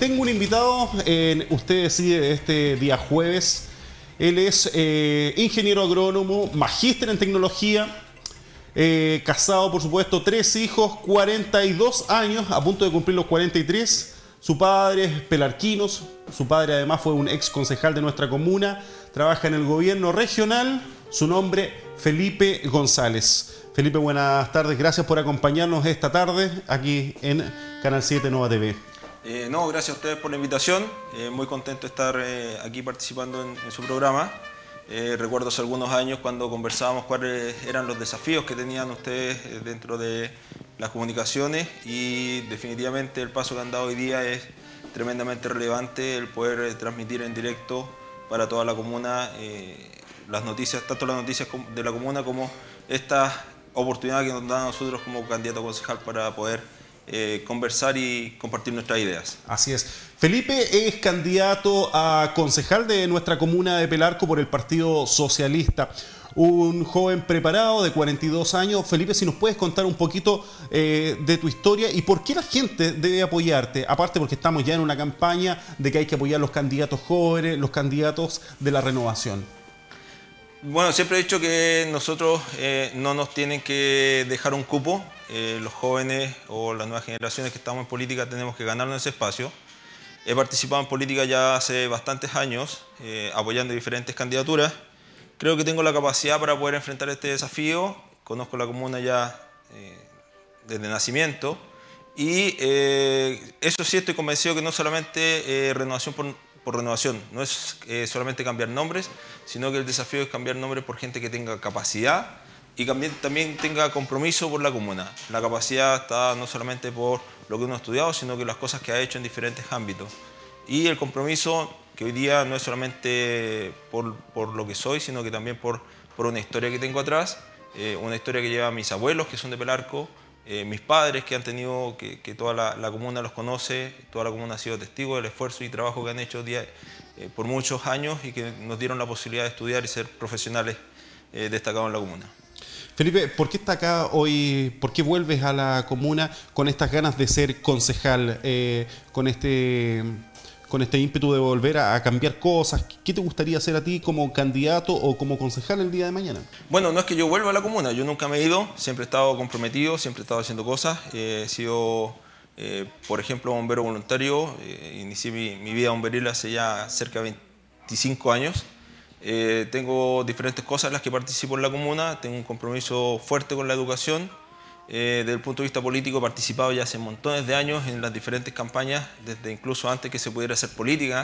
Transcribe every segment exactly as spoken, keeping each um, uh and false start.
tengo un invitado, eh, usted decide este día jueves. Él es eh, ingeniero agrónomo, magíster en tecnología, eh, casado por supuesto, tres hijos, cuarenta y dos años, a punto de cumplir los cuarenta y tres. Su padre es pelarquino, su padre además fue un ex concejal de nuestra comuna, trabaja en el gobierno regional, su nombre Felipe González. Felipe, buenas tardes, gracias por acompañarnos esta tarde aquí en Canal siete Nova T V. Eh, no, gracias a ustedes por la invitación, eh, muy contento de estar eh, aquí participando en, en su programa. Eh, recuerdo hace algunos años cuando conversábamos cuáles eran los desafíos que tenían ustedes eh, dentro de las comunicaciones, y definitivamente el paso que han dado hoy día es tremendamente relevante, el poder eh, transmitir en directo para toda la comuna eh, las noticias, tanto las noticias de la comuna como esta oportunidad que nos da a nosotros como candidato a concejal para poder eh, conversar y compartir nuestras ideas. Así es. Felipe es candidato a concejal de nuestra comuna de Pelarco por el Partido Socialista. Un joven preparado de cuarenta y dos años. Felipe, si nos puedes contar un poquito eh, de tu historia y por qué la gente debe apoyarte, aparte porque estamos ya en una campaña de que hay que apoyar los candidatos jóvenes, los candidatos de la renovación. Bueno, siempre he dicho que nosotros eh, no nos tienen que dejar un cupo. Eh, los jóvenes o las nuevas generaciones que estamos en política tenemos que ganarnos ese espacio. He participado en política ya hace bastantes años, eh, apoyando diferentes candidaturas. Creo que tengo la capacidad para poder enfrentar este desafío. Conozco la comuna ya eh, desde nacimiento. Y eh, eso sí, estoy convencido que no solamente eh, renovación por, por renovación, no es eh, solamente cambiar nombres, sino que el desafío es cambiar nombres por gente que tenga capacidad y también, también tenga compromiso por la comuna. La capacidad está no solamente por lo que uno ha estudiado, sino que las cosas que ha hecho en diferentes ámbitos. Y el compromiso, que hoy día no es solamente por, por lo que soy, sino que también por, por una historia que tengo atrás, eh, una historia que lleva mis abuelos, que son de Pelarco, eh, mis padres, que han tenido, que, que toda la, la comuna los conoce, toda la comuna ha sido testigo del esfuerzo y trabajo que han hecho día, eh, por muchos años, y que nos dieron la posibilidad de estudiar y ser profesionales eh, destacados en la comuna. Felipe, ¿por qué está acá hoy? ¿Por qué vuelves a la comuna con estas ganas de ser concejal, eh, con este, con este ímpetu de volver a, a cambiar cosas? ¿Qué te gustaría hacer a ti como candidato o como concejal el día de mañana? Bueno, no es que yo vuelva a la comuna, yo nunca me he ido, siempre he estado comprometido, siempre he estado haciendo cosas. Eh, he sido, eh, por ejemplo, bombero voluntario, eh, inicié mi, mi vida bomberil hace ya cerca de veinticinco años. Eh, tengo diferentes cosas en las que participo en la comuna, tengo un compromiso fuerte con la educación. Eh, desde el punto de vista político he participado ya hace montones de años en las diferentes campañas, desde incluso antes que se pudiera hacer política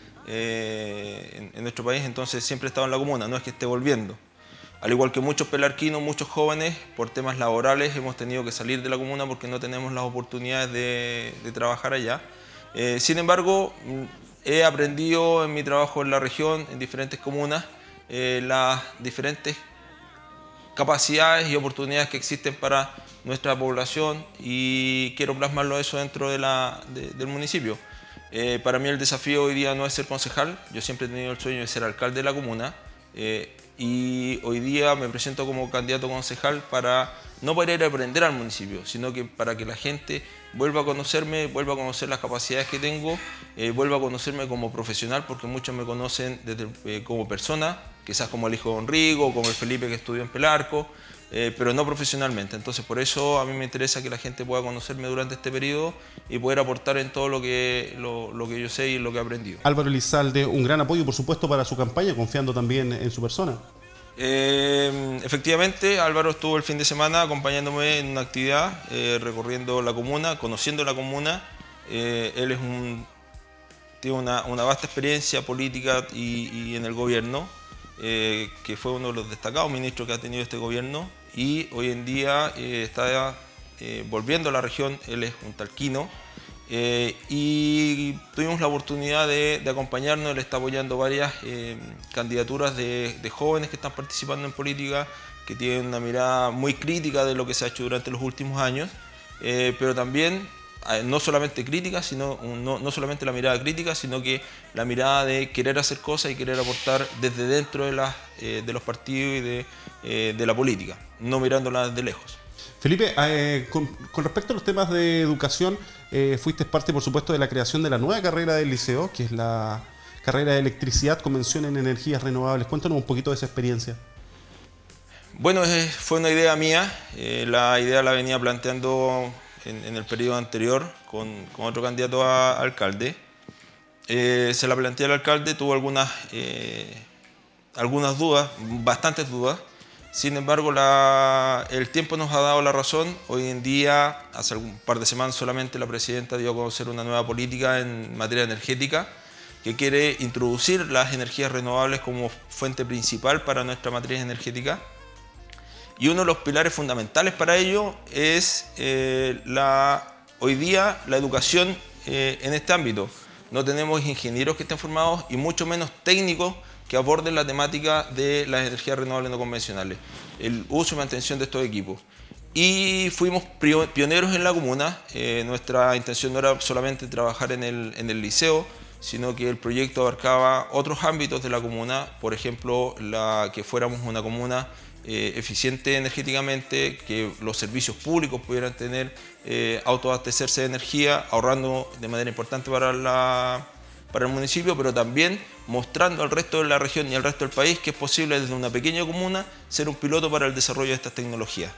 eh, en, en nuestro país, entonces siempre he estado en la comuna, no es que esté volviendo. Al igual que muchos pelarquinos, muchos jóvenes, por temas laborales hemos tenido que salir de la comuna porque no tenemos las oportunidades de, de trabajar allá. Eh, sin embargo, he aprendido en mi trabajo en la región, en diferentes comunas, eh, las diferentes capacidades y oportunidades que existen para nuestra población, y quiero plasmarlo eso dentro de la, de, del municipio. Eh, para mí el desafío hoy día no es ser concejal, yo siempre he tenido el sueño de ser alcalde de la comuna, eh, y hoy día me presento como candidato concejal para no para ir a aprender al municipio, sino que para que la gente vuelva a conocerme, vuelva a conocer las capacidades que tengo, eh, vuelva a conocerme como profesional, porque muchos me conocen desde, eh, como persona, quizás como el hijo de Don Rigo, como el Felipe que estudió en Pelarco, eh, pero no profesionalmente. Entonces por eso a mí me interesa que la gente pueda conocerme durante este periodo y poder aportar en todo lo que, lo, lo que yo sé y lo que he aprendido. Álvaro Elizalde, un gran apoyo por supuesto para su campaña, confiando también en su persona. Eh, efectivamente, Álvaro estuvo el fin de semana acompañándome en una actividad, eh, recorriendo la comuna, conociendo la comuna. Eh, él es un, tiene una, una vasta experiencia política y, y en el gobierno, eh, que fue uno de los destacados ministros que ha tenido este gobierno, y hoy en día eh, está eh, volviendo a la región. Él es un talquino. Eh, y tuvimos la oportunidad de, de acompañarnos. Él está apoyando varias eh, candidaturas de, de jóvenes que están participando en política, que tienen una mirada muy crítica de lo que se ha hecho durante los últimos años, eh, pero también eh, no solamente crítica, sino no, no solamente la mirada crítica, sino que la mirada de querer hacer cosas y querer aportar desde dentro de, las, eh, de los partidos y de, eh, de la política, no mirándola desde lejos. Felipe, eh, con, con respecto a los temas de educación, eh, fuiste parte, por supuesto, de la creación de la nueva carrera del liceo, que es la carrera de electricidad con mención en energías renovables. Cuéntanos un poquito de esa experiencia. Bueno, eh, fue una idea mía. Eh, la idea la venía planteando en, en el periodo anterior con, con otro candidato a alcalde. Eh, se la planteé al alcalde, tuvo algunas, eh, algunas dudas, bastantes dudas. Sin embargo, la, el tiempo nos ha dado la razón. Hoy en día, hace un par de semanas solamente, la presidenta dio a conocer una nueva política en materia energética que quiere introducir las energías renovables como fuente principal para nuestra matriz energética. Y uno de los pilares fundamentales para ello es eh, la, hoy día la educación eh, en este ámbito. No tenemos ingenieros que estén formados y mucho menos técnicos que aborden la temática de las energías renovables no convencionales, el uso y mantención de estos equipos. Y fuimos pioneros en la comuna. Eh, nuestra intención no era solamente trabajar en el, en el liceo, sino que el proyecto abarcaba otros ámbitos de la comuna, por ejemplo, la, que fuéramos una comuna eh, eficiente energéticamente, que los servicios públicos pudieran tener, eh, autoabastecerse de energía, ahorrando de manera importante para la... para el municipio, pero también mostrando al resto de la región y al resto del país que es posible desde una pequeña comuna ser un piloto para el desarrollo de estas tecnologías.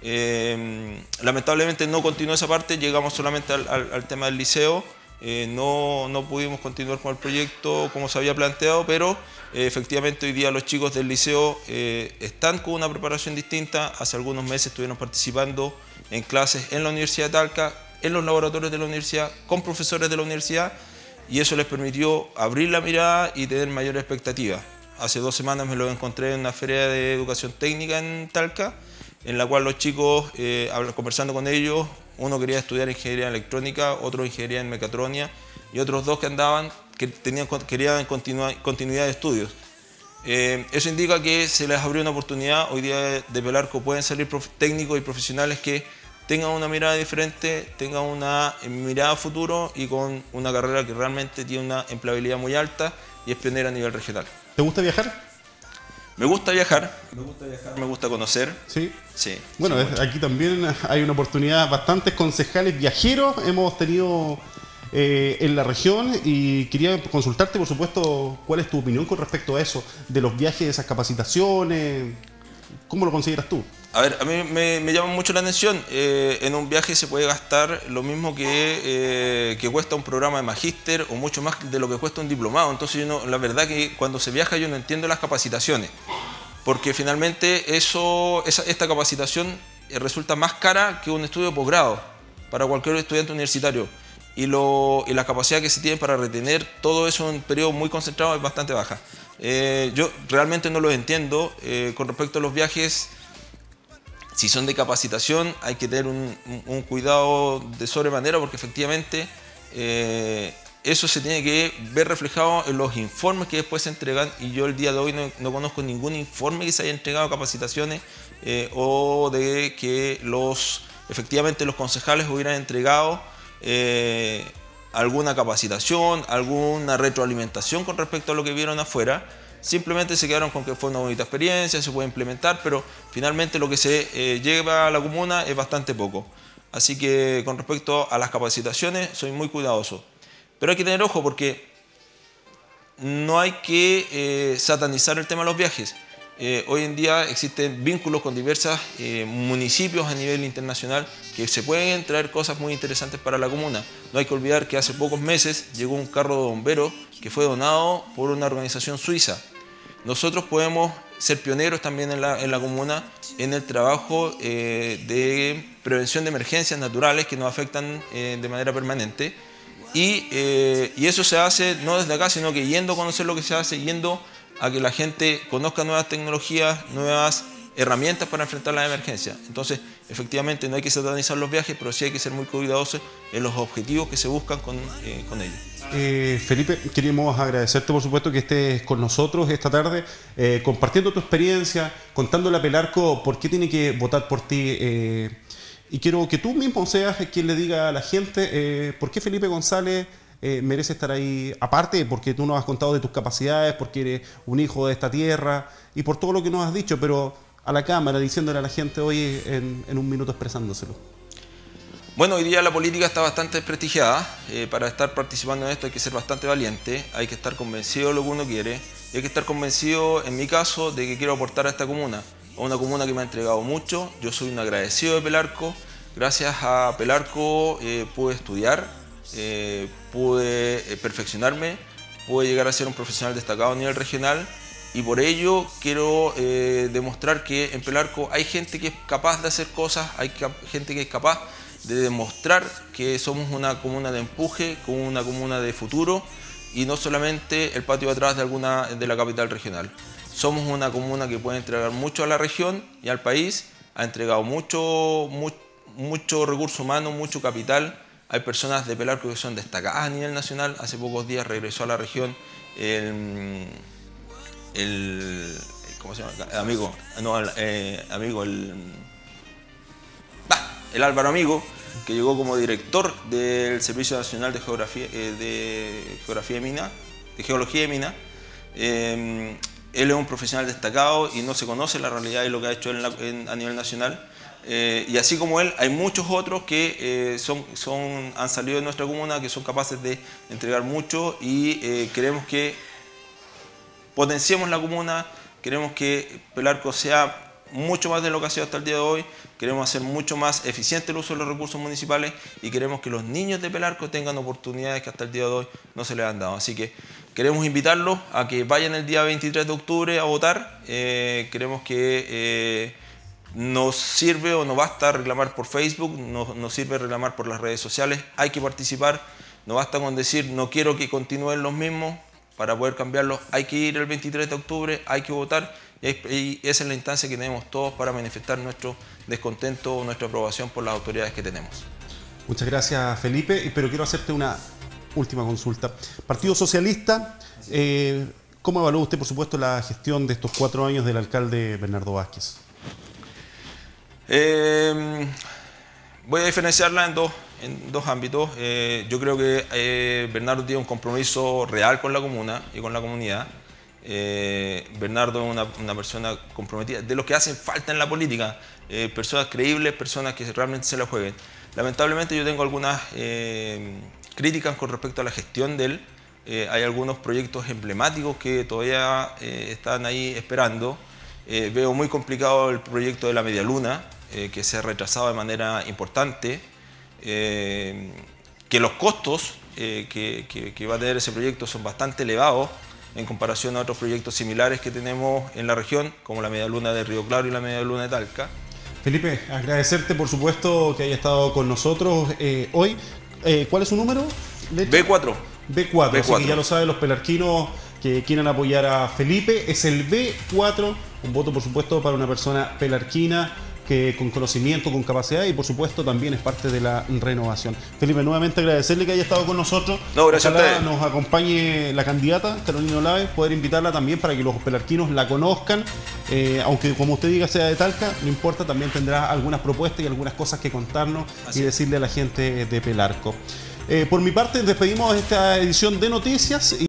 Eh, lamentablemente no continuó esa parte, llegamos solamente al, al, al tema del liceo, eh, no, no pudimos continuar con el proyecto como se había planteado, pero eh, efectivamente hoy día los chicos del liceo eh, están con una preparación distinta. Hace algunos meses estuvieron participando en clases en la Universidad de Talca, en los laboratorios de la universidad, con profesores de la universidad, y eso les permitió abrir la mirada y tener mayor expectativa. Hace dos semanas me lo encontré en una feria de educación técnica en Talca, en la cual los chicos, eh, conversando con ellos, uno quería estudiar ingeniería electrónica, otro ingeniería en mecatronia, y otros dos que andaban, que tenían, querían continuidad de estudios. Eh, eso indica que se les abrió una oportunidad. Hoy día de Pelarco pueden salir técnicos y profesionales que tengan una mirada diferente, tengan una mirada a futuro y con una carrera que realmente tiene una empleabilidad muy alta y es pionera a nivel regional. ¿Te gusta viajar? Me gusta viajar, me gusta viajar, me gusta conocer. Sí. Sí. Bueno, sí, aquí también hay una oportunidad, bastantes concejales viajeros hemos tenido eh, en la región, y quería consultarte, por supuesto, cuál es tu opinión con respecto a eso, de los viajes, de esas capacitaciones. ¿Cómo lo consideras tú? A ver, a mí me, me llama mucho la atención. Eh, en un viaje se puede gastar lo mismo que, eh, que cuesta un programa de magíster o mucho más de lo que cuesta un diplomado. Entonces, yo no, la verdad que cuando se viaja yo no entiendo las capacitaciones, porque finalmente eso, esa, esta capacitación resulta más cara que un estudio de posgrado para cualquier estudiante universitario. Y, lo, y la capacidad que se tiene para retener todo eso en un periodo muy concentrado es bastante baja. Eh, yo realmente no lo entiendo. Eh, con respecto a los viajes, si son de capacitación, hay que tener un, un cuidado de sobremanera, porque efectivamente eh, eso se tiene que ver reflejado en los informes que después se entregan, y yo el día de hoy no, no conozco ningún informe que se haya entregado a capacitaciones eh, o de que los, efectivamente los concejales hubieran entregado eh, alguna capacitación, alguna retroalimentación con respecto a lo que vieron afuera. Simplemente se quedaron con que fue una bonita experiencia, se puede implementar, pero finalmente lo que se eh, lleva a la comuna es bastante poco. Así que con respecto a las capacitaciones soy muy cuidadoso. Pero hay que tener ojo, porque no hay que eh, satanizar el tema de los viajes. Eh, hoy en día existen vínculos con diversos eh, municipios a nivel internacional que se pueden traer cosas muy interesantes para la comuna. No hay que olvidar que hace pocos meses llegó un carro de bomberos que fue donado por una organización suiza. Nosotros podemos ser pioneros también en la, en la comuna en el trabajo eh, de prevención de emergencias naturales que nos afectan eh, de manera permanente. Y, eh, y eso se hace no desde acá, sino que yendo a conocer lo que se hace, yendo a que la gente conozca nuevas tecnologías, nuevas herramientas para enfrentar las emergencias. Entonces, efectivamente, no hay que satanizar los viajes, pero sí hay que ser muy cuidadosos en los objetivos que se buscan con, eh, con ellos. Eh, Felipe, queríamos agradecerte, por supuesto, que estés con nosotros esta tarde, eh, compartiendo tu experiencia, contándole a Pelarco por qué tiene que votar por ti. Eh, y quiero que tú mismo seas quien le diga a la gente eh, por qué Felipe González Eh, merece estar ahí, aparte porque tú nos has contado de tus capacidades, porque eres un hijo de esta tierra y por todo lo que nos has dicho, pero a la cámara, diciéndole a la gente hoy en, en un minuto expresándoselo? Bueno, hoy día la política está bastante desprestigiada. Eh, para estar participando en esto hay que ser bastante valiente, hay que estar convencido de lo que uno quiere y hay que estar convencido, en mi caso, de que quiero aportar a esta comuna, a una comuna que me ha entregado mucho. Yo soy un agradecido de Pelarco. Gracias a Pelarco eh, pude estudiar, eh, pude eh, perfeccionarme, pude llegar a ser un profesional destacado a nivel regional y por ello quiero eh, demostrar que en Pelarco hay gente que es capaz de hacer cosas, hay gente que es capaz de demostrar que somos una comuna de empuje, una comuna de futuro y no solamente el patio de atrás de, alguna, de la capital regional. Somos una comuna que puede entregar mucho a la región y al país, ha entregado mucho, mucho, mucho recurso humano, mucho capital. Hay personas de Pelarco que son destacadas a nivel nacional. Hace pocos días regresó a la región el, el ¿cómo se llama? Amigo, no, eh, amigo, el, bah, el Álvaro Amigo, que llegó como director del Servicio Nacional de Geografía, eh, de, Geografía de, Mina, de Geología de Mina. Eh, él es un profesional destacado y no se conoce la realidad de lo que ha hecho en la, en, a nivel nacional. Eh, y así como él, hay muchos otros que eh, son, son, han salido de nuestra comuna, que son capaces de entregar mucho y eh, queremos que potenciemos la comuna, queremos que Pelarco sea mucho más de lo que ha sido hasta el día de hoy, queremos hacer mucho más eficiente el uso de los recursos municipales y queremos que los niños de Pelarco tengan oportunidades que hasta el día de hoy no se les han dado. Así que queremos invitarlos a que vayan el día veintitrés de octubre a votar. Eh, queremos que eh, nos sirve o no basta reclamar por Facebook, no, nos sirve reclamar por las redes sociales, hay que participar, no basta con decir no quiero que continúen los mismos. Para poder cambiarlos hay que ir el veintitrés de octubre, hay que votar y esa es la instancia que tenemos todos para manifestar nuestro descontento o nuestra aprobación por las autoridades que tenemos. Muchas gracias, Felipe, pero quiero hacerte una última consulta. Partido Socialista, eh, ¿cómo evalúa usted, por supuesto, la gestión de estos cuatro años del alcalde Bernardo Vázquez? Eh, voy a diferenciarla en dos, en dos ámbitos. Eh, yo creo que eh, Bernardo tiene un compromiso real con la comuna y con la comunidad. Eh, Bernardo es una, una persona comprometida, de los que hacen falta en la política, eh, personas creíbles, personas que realmente se la jueguen. Lamentablemente yo tengo algunas eh, críticas con respecto a la gestión de él. Eh, hay algunos proyectos emblemáticos que todavía eh, están ahí esperando. Eh, veo muy complicado el proyecto de la Media Luna, eh, que se ha retrasado de manera importante, eh, que los costos eh, que, que, que va a tener ese proyecto son bastante elevados en comparación a otros proyectos similares que tenemos en la región, como la Media Luna de Río Claro y la Media Luna de Talca. Felipe, agradecerte por supuesto que haya estado con nosotros eh, hoy. Eh, ¿Cuál es su número? B cuatro. B cuatro, así que ya lo saben los pelarquinos que quieren apoyar a Felipe. Es el B cuatro, un voto por supuesto para una persona pelarquina que con conocimiento, con capacidad y por supuesto también es parte de la renovación. Felipe, nuevamente agradecerle que haya estado con nosotros. No, gracias Ojalá a ustedes. Nos acompañe la candidata Carolina Olave, poder invitarla también para que los pelarquinos la conozcan, eh, aunque como usted diga sea de Talca, no importa, también tendrá algunas propuestas y algunas cosas que contarnos Así y decirle a la gente de Pelarco. Eh, por mi parte despedimos esta edición de noticias. Y